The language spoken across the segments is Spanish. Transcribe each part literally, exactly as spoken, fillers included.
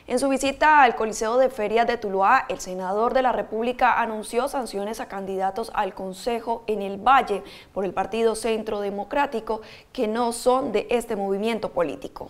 En su visita al Coliseo de Ferias de Tuluá, el senador de la República anunció sanciones a candidatos al Consejo en el Valle por el Partido Centro Democrático que no son de este movimiento político.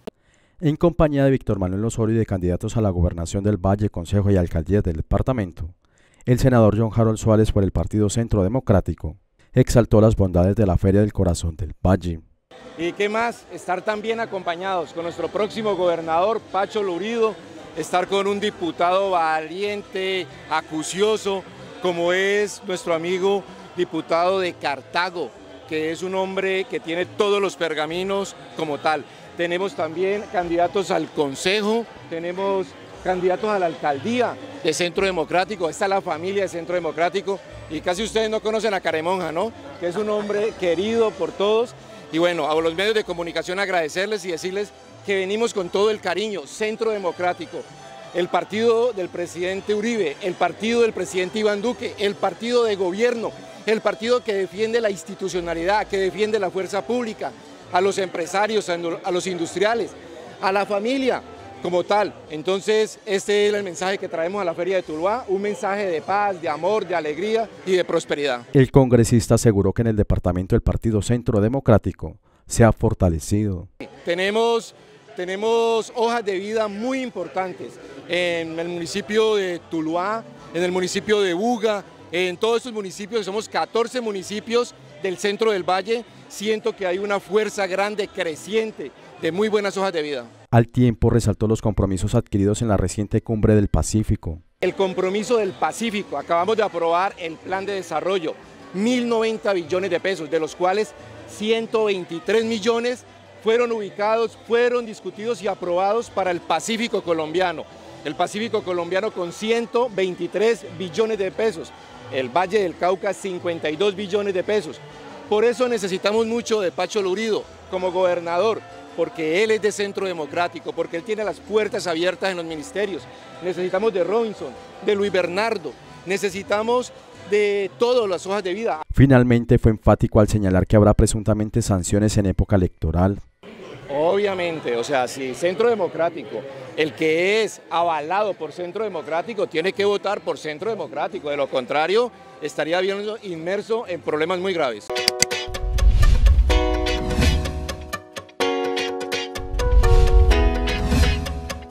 En compañía de Víctor Manuel Osorio y de candidatos a la gobernación del Valle, Consejo y Alcaldías del departamento, el senador John Harold Suárez por el Partido Centro Democrático exaltó las bondades de la Feria del Corazón del Valle. Y qué más, estar también acompañados con nuestro próximo gobernador, Pacho Lurido, estar con un diputado valiente, acucioso, como es nuestro amigo diputado de Cartago, que es un hombre que tiene todos los pergaminos como tal. Tenemos también candidatos al Consejo, tenemos candidatos a la Alcaldía de Centro Democrático, está la familia de Centro Democrático, y casi ustedes no conocen a Caremonja, ¿no? Que es un hombre querido por todos. Y bueno, a los medios de comunicación agradecerles y decirles que venimos con todo el cariño. Centro Democrático, el partido del presidente Uribe, el partido del presidente Iván Duque, el partido de gobierno, el partido que defiende la institucionalidad, que defiende la fuerza pública, a los empresarios, a los industriales, a la familia como tal. Entonces, este es el mensaje que traemos a la Feria de Tuluá, un mensaje de paz, de amor, de alegría y de prosperidad. El congresista aseguró que en el departamento del Partido Centro Democrático se ha fortalecido. Tenemos, tenemos hojas de vida muy importantes en el municipio de Tuluá, en el municipio de Buga, en todos estos municipios, somos catorce municipios del centro del Valle. Siento que hay una fuerza grande, creciente, de muy buenas hojas de vida. Al tiempo resaltó los compromisos adquiridos en la reciente Cumbre del Pacífico. El compromiso del Pacífico, acabamos de aprobar el plan de desarrollo, mil noventa billones de pesos, de los cuales ciento veintitrés millones fueron ubicados, fueron discutidos y aprobados para el Pacífico colombiano. El Pacífico colombiano con ciento veintitrés billones de pesos, el Valle del Cauca cincuenta y dos billones de pesos. Por eso necesitamos mucho de Pacho Lurido como gobernador, porque él es de Centro Democrático, porque él tiene las puertas abiertas en los ministerios. Necesitamos de Robinson, de Luis Bernardo, necesitamos de todas las hojas de vida. Finalmente fue enfático al señalar que habrá presuntamente sanciones en época electoral. Obviamente, o sea, si Centro Democrático, el que es avalado por Centro Democrático, tiene que votar por Centro Democrático, de lo contrario estaría bien inmerso en problemas muy graves.